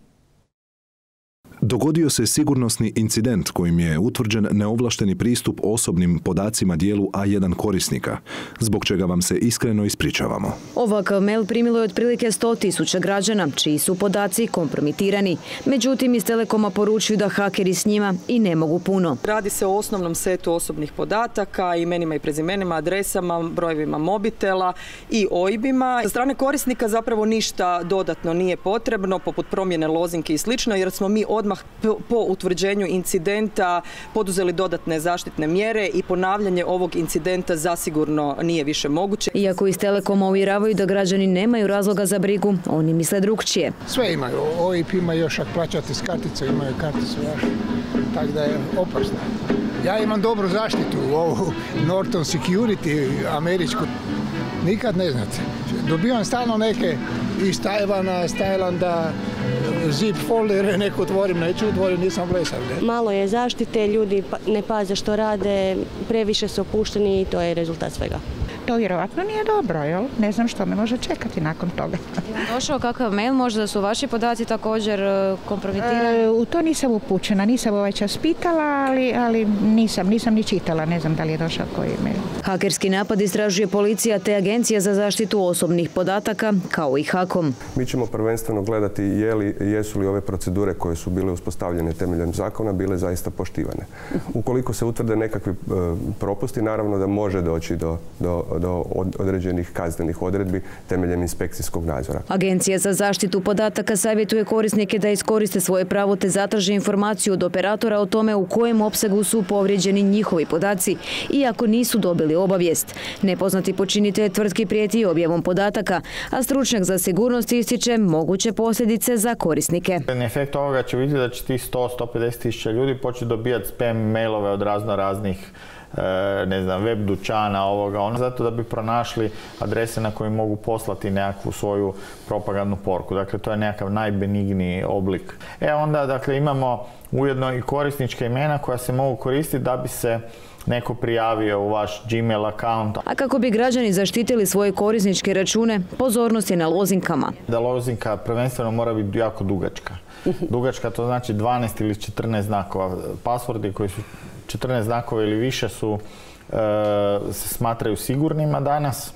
Dogodio se sigurnosni incident kojim je utvrđen neovlašteni pristup osobnim podacima dijelu A1 korisnika, zbog čega vam se iskreno ispričavamo. Ovakav mail primilo je otprilike 100.000 građana, čiji su podaci kompromitirani. Međutim, iz Telekoma poručuju da hakeri s njima i ne mogu puno. Radi se o osnovnom setu osobnih podataka, imenima i prezimenima, adresama, brojevima mobitela i OIB-ima. Sa strane korisnika zapravo ništa dodatno nije potrebno, poput promjene lozinke i slično, jer smo mi odmah po utvrđenju incidenta poduzeli dodatne zaštitne mjere i ponavljanje ovog incidenta zasigurno nije više moguće. Iako iz Telekoma uvjeravaju da građani nemaju razloga za brigu, oni misle drugčije. Sve imaju. OIP ima još, ako plaćate s kartice, imaju karticu još. Tako da je opasno. Ja imam dobru zaštitu, ovu Norton Security, američku. Nikad ne znate. Dobivam stalno neke iz Tajvana, iz Tajlanda, zip foldere, neko otvorim, neću otvorim, nisam blesav. Malo je zaštite, ljudi ne paze što rade, previše su opušteni i to je rezultat svega. To vjerovatno nije dobro, jel? Ne znam što me može čekati nakon toga. Došao kakav mail, možda su vaši podaci također kompromitirani? U to nisam upućena, nisam ovaj čas pitala, ali nisam ni čitala, ne znam da li je došao koji mail. Hakerski napad istražuje policija te Agencija za zaštitu osobnih podataka, kao i HAKOM. Mi ćemo prvenstveno gledati jesu li ove procedure koje su bile uspostavljene temeljem zakona bile zaista poštivane. Ukoliko se utvrde nekakvi propusti, naravno da može doći do određenih kaznenih odredbi temeljem inspekcijskog nadzora. Agencija za zaštitu podataka savjetuje korisnike da iskoriste svoje pravo te zatraže informaciju od operatora o tome u kojem opsegu su povrijeđeni njihovi podaci, iako nisu dobili obavijest. Nepoznati počinitelj tvrtki prijeti objavom podataka, a stručnjak za sigurnost ističe moguće posljedice za korisnike. Efekt ovoga će vidjeti da će tih 100-150 tisuća ljudi početi dobijati spam mailove od raznih web dućana, zato da bi pronašli adrese na koje mogu poslati nekakvu svoju propagandnu poruku. Dakle, to je nekakav najbenigniji oblik. Onda, dakle, imamo ujedno i korisnička imena koja se mogu koristiti da bi se neko prijavio u vaš Gmail account. A kako bi građani zaštitili svoje korisničke račune, pozornost je na lozinkama. Da lozinka prvenstveno mora biti jako dugačka. Dugačka to znači 12 ili 14 znakova. Paswordi koji su 14 znakova ili više se smatraju sigurnima danas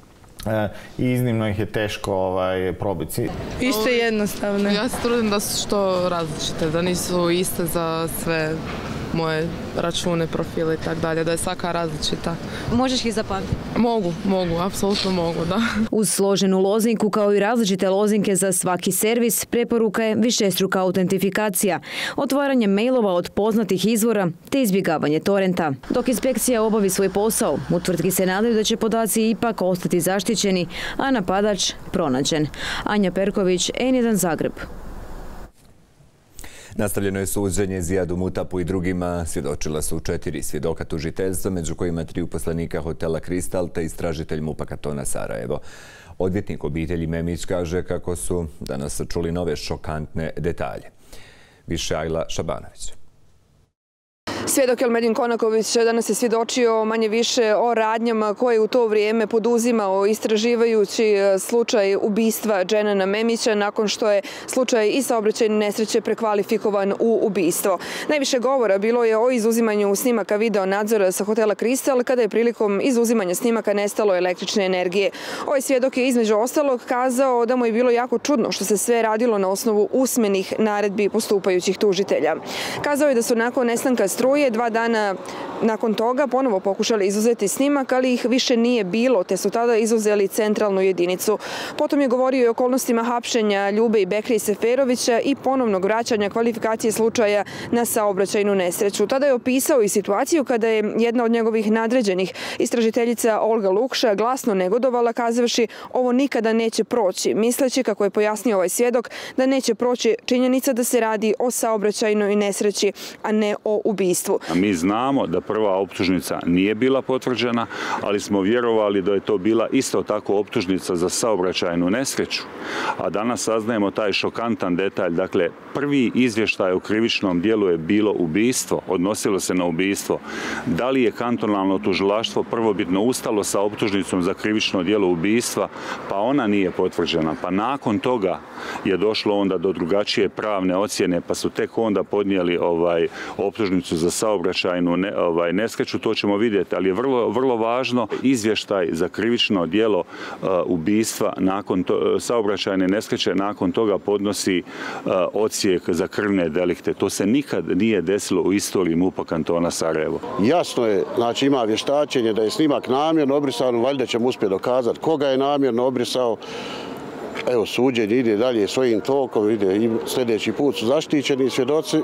i iznimno ih je teško probiti. Isto je jednostavno. Ja se trudim da su što različite, da nisu iste za sve moje račune, profile i tako dalje, da je svaka različita. Možeš ih zapamtiti? Mogu, apsolutno mogu, da. Uz složenu lozinku kao i različite lozinke za svaki servis, preporuka je višestruka autentifikacija, otvaranje mailova od poznatih izvora te izbjegavanje torrenta. Dok inspekcija obavi svoj posao, u tvrtki se nadaju da će podaci ipak ostati zaštićeni, a napadač pronađen. Anja Perković, N1 Zagreb. Nastavljeno je suđenje Zijadu Mutapu i drugima. Svjedočila su 4 svjedoka tužiteljstva, među kojima 3 uposlenika hotela Kristal te istražitelj MUP-a Katona Sarajevo. Odvjetnik obitelji Memić kaže kako su danas čuli nove šokantne detalje. Više Ajla Šabanović. Svjedok Elmedin Konaković danas je svjedočio manje više o radnjama koje u to vrijeme poduzimao istraživajući slučaj ubistva Dženana Memića nakon što je slučaj i saobraćajne nesreće prekvalifikovan u ubistvo. Najviše govora bilo je o izuzimanju snimaka video nadzora sa hotela Kristal kada je prilikom izuzimanja snimaka nestalo električne energije. Ovaj svjedok je između ostalog kazao da mu je bilo jako čudno što se sve radilo na osnovu usmenih naredbi postupajućih tužitelja. Kazao je da su nakon nestanka struje struje. 2 dana nakon toga ponovo pokušali izuzeti snimak, ali ih više nije bilo, te su tada izuzeli centralnu jedinicu. Potom je govorio i o okolnostima hapšenja Ljube i Bekrije Seferovića i ponovnog vraćanja kvalifikacije slučaja na saobraćajnu nesreću. Tada je opisao i situaciju kada je jedna od njegovih nadređenih, istražiteljica Olga Lukša, glasno negodovala kazavši ovo nikada neće proći, misleći, kako je pojasnio ovaj svjedok, da neće proći činjenica da se radi o saobraćajnoj nesreći, a ne o ubistvu. Mi znamo da prva optužnica nije bila potvrđena, ali smo vjerovali da je to bila isto tako optužnica za saobraćajnu nesreću. A danas saznajemo taj šokantan detalj. Dakle, prvi izvještaj o krivičnom dijelu je bilo ubistvo, odnosilo se na ubistvo. Da li je kantonalno tužilaštvo prvobitno ustalo sa optužnicom za krivično djelo ubistva, pa ona nije potvrđena. Pa nakon toga je došlo onda do drugačije pravne ocjene, pa su tek onda podnijeli optužnicu za saobraćajnu nesreću. To ćemo vidjeti, ali je vrlo važno izvještaj za krivično djelo ubistva nakon saobraćajne nesreće, nakon toga podnosi odsjek za krvne delikte. To se nikad nije desilo u istoriji MUP-a kantona Sarajevo. Jasno je, znači ima vještačenje da je snimak namjerno obrisan, valjda ćemo uspjeti dokazati koga je namjerno obrisao. Evo, suđenje ide dalje svojim tokom, ide i sljedeći put su zaštićeni svjedoci.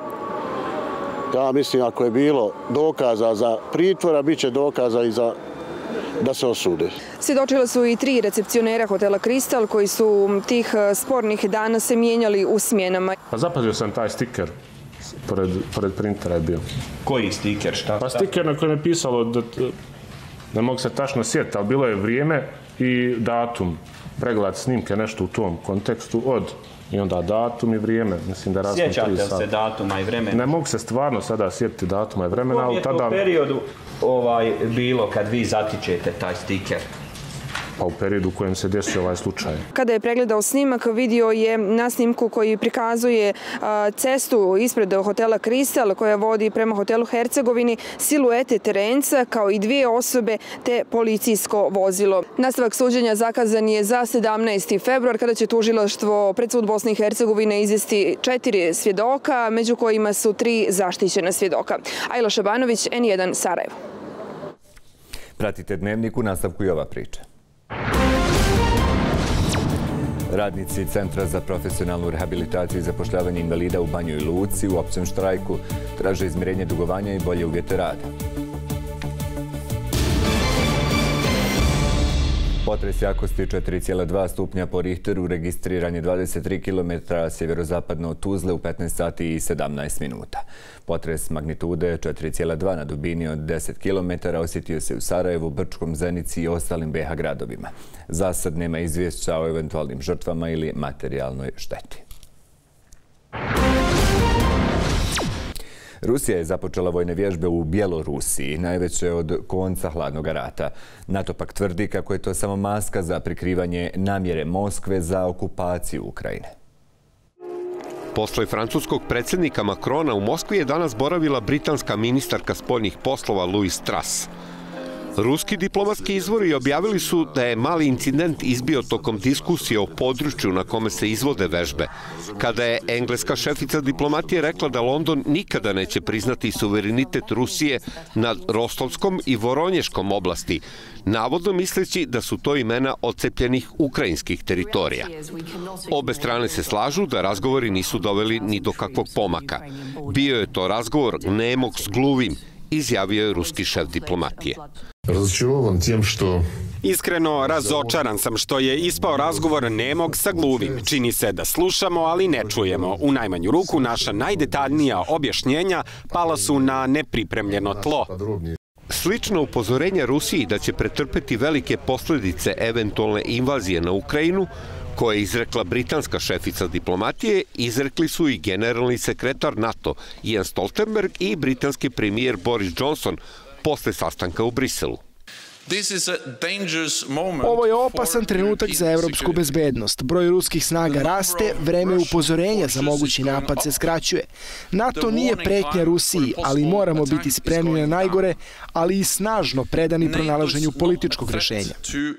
Ja mislim, ako je bilo dokaza za pritvora, bit će dokaza i za da se osude. Svjedočila su i 3 recepcionera hotela Kristal koji su tih spornih dana se mijenjali u smjenama. Pa zapazio sam taj stiker, pored printera je bio. Koji stiker? Šta? Pa stiker na kojem je pisalo, da ne mogu se tačno sjetiti, ali bilo je vrijeme i datum. Pregled snimke, nešto u tom kontekstu od i onda datum i vrijeme. Mislim da sjećate li se datuma i vremena? Ne mogu se stvarno sada sjetiti datuma i vremena, ali tada... Koji je to periodu bilo kad vi zatičete taj stiker? Pa u periodu u kojem se desio ovaj slučaj. Kada je pregledao snimak, vidio je na snimku koji prikazuje cestu ispred hotela Kristal koja vodi prema hotelu Hercegovini, siluete terenca kao i 2 osobe te policijsko vozilo. Nastavak suđenja zakazan je za 17. februar kada će tužilaštvo pred sud Bosne i Hercegovine izvesti 4 svjedoka, među kojima su 3 zaštićena svjedoka. Ajla Šabanović, N1 Sarajevo. Pratite Dnevnik, u nastavku i ova priča. Radnici Centra za profesionalnu rehabilitaciju i zapošljavanje invalida u Banjoj Luci u općem štrajku traže izmirenje dugovanja i bolje uvjete rada. Potres jakosti 4,2 stupnja po Richteru registriran je 23 km sjeverozapadno od Tuzle u 15 sati i 17 minuta. Potres magnitude 4,2 na dubini od 10 km osjetio se u Sarajevu, Brčkom, Zenici i ostalim BiH gradovima. Za sad nema izvješća o eventualnim žrtvama ili materijalnoj šteti. Rusija je započela vojne vježbe u Bjelorusiji, najveće od konca hladnog rata. NATO pak tvrdi kako je to samo maska za prikrivanje namjere Moskve za okupaciju Ukrajine. Posle francuskog predsjednika Macrona u Moskvi je danas boravila britanska ministarka spoljnih poslova Liz Truss. Ruski diplomatski izvori objavili su da je mali incident izbio tokom diskusije o području na kome se izvode vežbe, kada je engleska šefica diplomatije rekla da London nikada neće priznati suverenitet Rusije nad Rostovskom i Voronješkom oblasti, navodno misleći da su to imena odcepljenih ukrajinskih teritorija. Obe strane se slažu da razgovori nisu doveli ni do kakvog pomaka. Bio je to razgovor nemog s gluvim, izjavio je ruski šef diplomatije. Iskreno razočaran sam što je ispao razgovor nemog sa gluvim. Čini se da slušamo, ali ne čujemo. U najmanju ruku naša najdetaljnija objašnjenja pala su na nepripremljeno tlo. Slično upozorenje Rusiji da će pretrpeti velike posljedice eventualne invazije na Ukrajinu, koje je izrekla britanska šefica diplomatije, izrekli su i generalni sekretar NATO Jens Stoltenberg i britanski premijer Boris Johnson posle sastanka u Briselu. Ovo je opasan trenutak za evropsku bezbednost. Broj ruskih snaga raste, vreme upozorenja za mogući napad se skraćuje. NATO nije pretnja Rusiji, ali moramo biti spremni na najgore, ali i snažno predani pronalaženju političkog rešenja.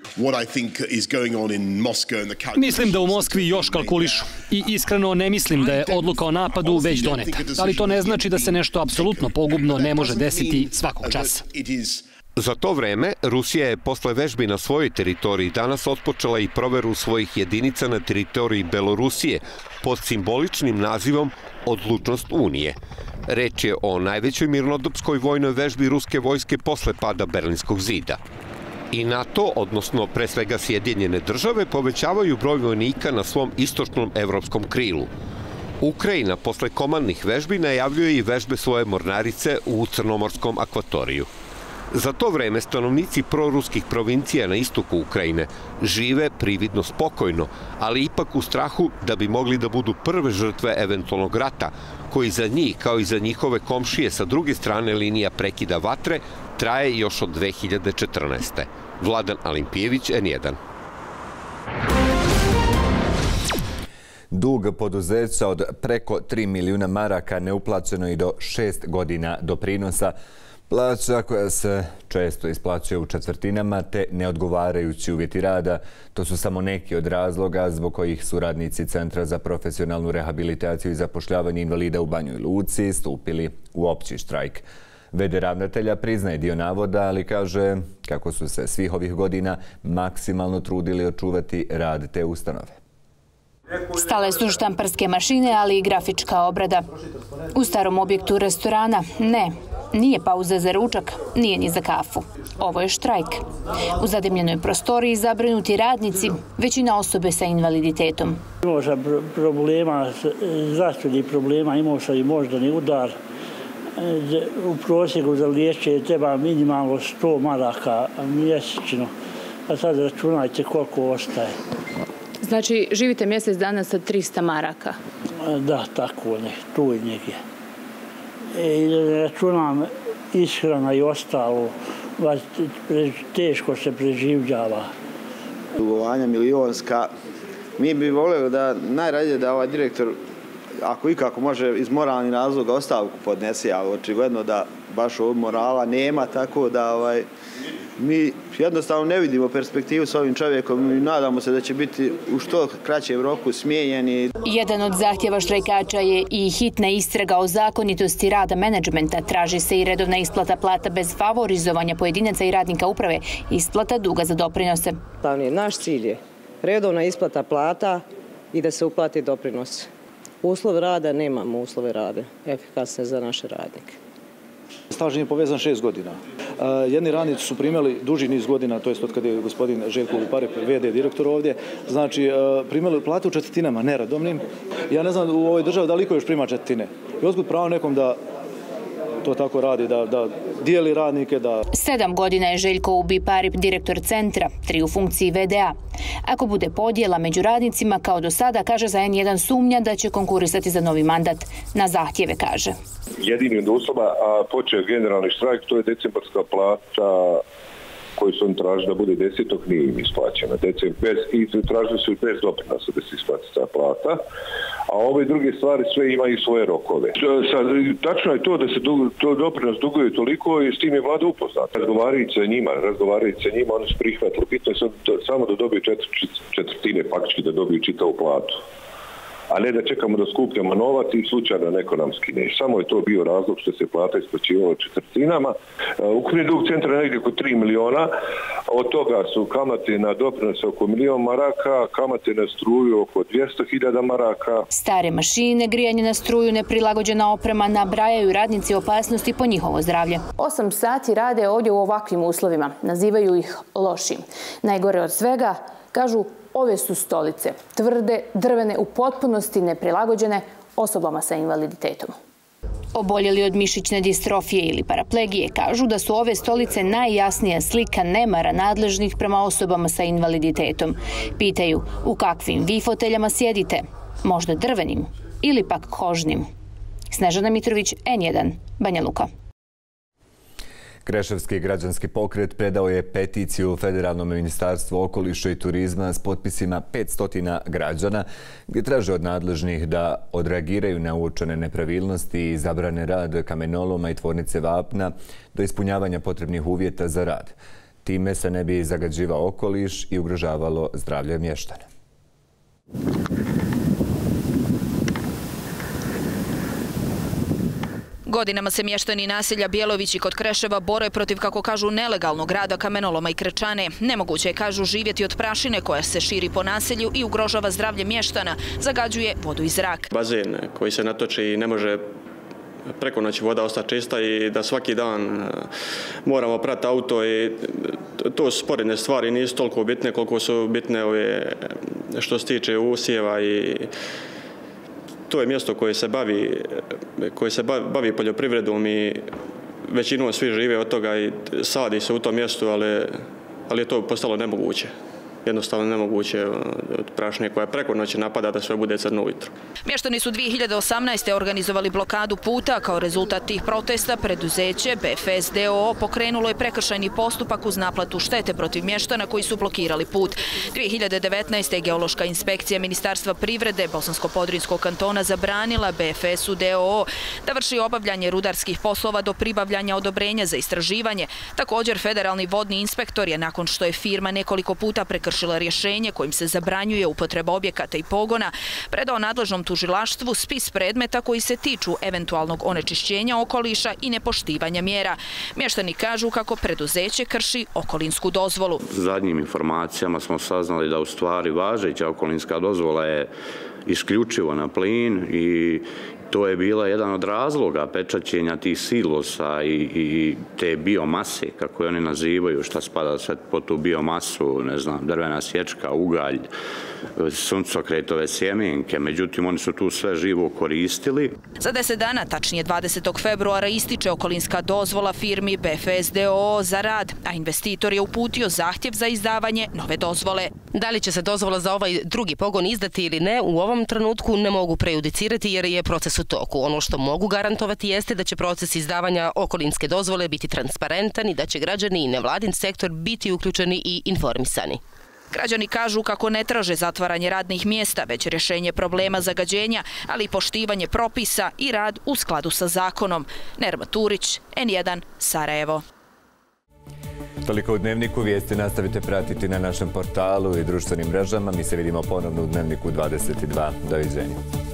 Mislim da u Moskvi još kalkulišu i iskreno ne mislim da je odluka o napadu već doneta. Ali to ne znači da se nešto apsolutno pogubno ne može desiti svakog časa. Za to vreme, Rusija je posle vežbi na svojoj teritoriji danas otpočela i proveru svojih jedinica na teritoriji Belorusije pod simboličnim nazivom Odlučnost Unije. Reč je o najvećoj mirnodopskoj vojnoj vežbi ruske vojske posle pada Berlinskog zida. I NATO, odnosno pre svega Sjedinjene države, povećavaju broj vojnika na svom istočnom evropskom krilu. Ukrajina posle komandnih vežbi najavljuje i vežbe svoje mornarice u crnomorskom akvatoriju. Za to vreme stanovnici proruskih provincija na istoku Ukrajine žive prividno spokojno, ali ipak u strahu da bi mogli da budu prve žrtve eventualnog rata, koji za njih, kao i za njihove komšije sa druge strane linija prekida vatre, traje još od 2014. Vladan Alimpijević, N1. Dug poduzeća od preko 3 milijuna maraka neuplaćeno i do 6 godina doprinosa, plaća koja se često isplaćuje u četvrtinama te neodgovarajući uvjeti rada. To su samo neki od razloga zbog kojih su radnici Centra za profesionalnu rehabilitaciju i zapošljavanje invalida u Banjoj Luci stupili u opći štrajk. V.d. ravnatelja priznaje dio navoda, ali kaže kako su se svih ovih godina maksimalno trudili očuvati rad te ustanove. Stale su štamparske mašine, ali i grafička obrada. U starom objektu restorana ne, nije pauza za ručak, nije ni za kafu. Ovo je štrajk. U zadimljenoj prostoriji zabrinuti radnici, većina osobe sa invaliditetom. Imao sam problema, zdravstvenih problema, imao sam i moždani udar. U prosjeku za liječenje treba minimalno 100 maraka mjesečno, a sad računajte koliko ostaje. Znači, živite mjesec dana sa 300 maraka? Da, tako ne, tu i negdje. Računam ishrana i ostalo, teško se preživljava. Dugovanja milionska. Mi bi voljeli da najradije da ovaj direktor, ako ikako može iz moralnih razloga ostavku podnese, ali očigledno da baš ovog morala nema, tako da mi jednostavno ne vidimo perspektivu s ovim čovjekom i nadamo se da će biti u što kraćem roku smijenjeni. Jedan od zahtjeva štrajkača je i hitna istraga o zakonitosti rada menadžmenta. Traži se i redovna isplata plata bez favorizovanja pojedinaca i radnika uprave, isplata duga za doprinose. Naš cilj je redovna isplata plata i da se uplati doprinos. Uslove rada, nemamo uslove rada efikasne za naše radnike. Staž je povezan 6 godina. Jedni radnici su primali duži niz godina, to je od kada je gospodin Željko Luparep, v.d. direktor ovdje, znači primali plate u četvrtinama, neradovnim. Ja ne znam u ovoj državi da li iko još prima četvrtine. I otkud pravo nekom da to tako radi, da dijeli radnike, da... 7 godina je Željko Luparep direktor centra, 3 u funkciji VDA. Ako bude podjela među radnicima, kao do sada, kaže za N1 sumnja da će konkurisati za novi mandat. Na zahtjeve, kaže. Jedini od osoba, a počeo generalni štrajk, to je decembarska plata koju su oni tražili da bude 10. nije im isplaćena. I tražili su bez doprinosa da se isplati ta plata. A ove druge stvari sve imaju svoje rokove. Tačno je to da se to doprinos duguje toliko i s tim je vlada upoznata. Razgovarajući sa njima, oni su prihvatili. Bitno je samo da dobiju četvrtine, faktički da dobiju čitavu platu. A ne da čekamo da skupljamo novac i slučajno neko nam skine. Samo je to bio razlog što se plata isplaćivala četvrtinama. Ukupni dug centra je negdje oko 3 miliona. Od toga su kamate na doprinose oko 1 milion maraka, kamate na struju oko 200.000 maraka. Stare mašine, grijanje na struju, neprilagođena oprema, nabrajaju radnici opasnosti po njihovo zdravlje. 8 sati rade ovdje u ovakvim uslovima. Nazivaju ih lošim. Najgore od svega, kažu, ove su stolice, tvrde, drvene, u potpunosti neprilagođene osobama sa invaliditetom. Oboljeli od mišićne distrofije ili paraplegije kažu da su ove stolice najjasnija slika nemara nadležnih prema osobama sa invaliditetom. Pitaju u kakvim vi foteljama sjedite, možda drvenim ili pak kožnim. Snežana Mitrović, N1, Banja Luka. Kreševski građanski pokret predao je peticiju Federalnom ministarstvu okoliša i turizma s potpisima 500 građana gdje traže od nadležnih da odreagiraju na uočene nepravilnosti i zabrane rad kamenoloma i tvornice vapna do ispunjavanja potrebnih uvjeta za rad. Time se ne bi zagađivao okoliš i ugrožavalo zdravlje mještana. Godinama se mještani naselja Bjelović i kod Kreševa bore protiv, kako kažu, nelegalnog rada kamenoloma i krečane. Nemoguće je, kažu, živjeti od prašine koja se širi po naselju i ugrožava zdravlje mještana, zagađuje vodu i zrak. Bazen koji se natoči i ne može preko noći voda ostati čista i da svaki dan moramo prati auto i to su sporedne stvari, nisu toliko bitne koliko su bitne ove što se tiče usjeva i to je mjesto koje se bavi poljoprivredom i većinom svi žive od toga i sadi se u tom mjestu, ali je to postalo nemoguće. Jednostavno nemoguće od prašine koja preko noći napada da sve bude crno ujutro. Mještani su 2018. organizovali blokadu puta. Kao rezultat tih protesta preduzeće BFS DOO pokrenulo je prekršajni postupak uz naplatu štete protiv mještana koji su blokirali put. 2019. Geološka inspekcija Ministarstva privrede Bosansko-Podrinjskog kantona zabranila BFS-u DOO da vrši obavljanje rudarskih poslova do pribavljanja odobrenja za istraživanje. Također, federalni vodni inspektor je, nakon što je firma nekoliko puta prekršila rješenje kojim se zabranjuje upotreba objekata i pogona, predao nadležnom tužilaštvu spis predmeta koji se tiču eventualnog onečišćenja okoliša i nepoštivanja mjera. Mještani kažu kako preduzeće krši okolinsku dozvolu. Zadnjim informacijama smo saznali da u stvari važeća okolinska dozvola je isključivo na plin i to je bila jedan od razloga pečaćenja tih silosa i te biomase, kako je oni nazivaju, šta spada sve po tu biomasu, ne znam, drvena sječka, ugalj, suncokretove sjemenke. Međutim, oni su tu sve živo koristili. Za 10 dana, tačnije 20. februara, ističe okolinska dozvola firmi BFS DOO za rad, a investitor je uputio zahtjev za izdavanje nove dozvole. Da li će se dozvola za ovaj drugi pogon izdati ili ne, u ovom trenutku ne mogu prejudicirati jer je proces u toku. Ono što mogu garantovati jeste da će proces izdavanja okolinske dozvole biti transparentan i da će građani i nevladin sektor biti uključeni i informisani. Građani kažu kako ne traže zatvaranje radnih mjesta, već rješenje problema zagađenja, ali i poštivanje propisa i rad u skladu sa zakonom. Nerma Turić, N1, Sarajevo. Toliko u Dnevniku. Vijesti nastavite pratiti na našem portalu i društvenim mrežama. Mi se vidimo ponovno u Dnevniku 22. Doviđenja.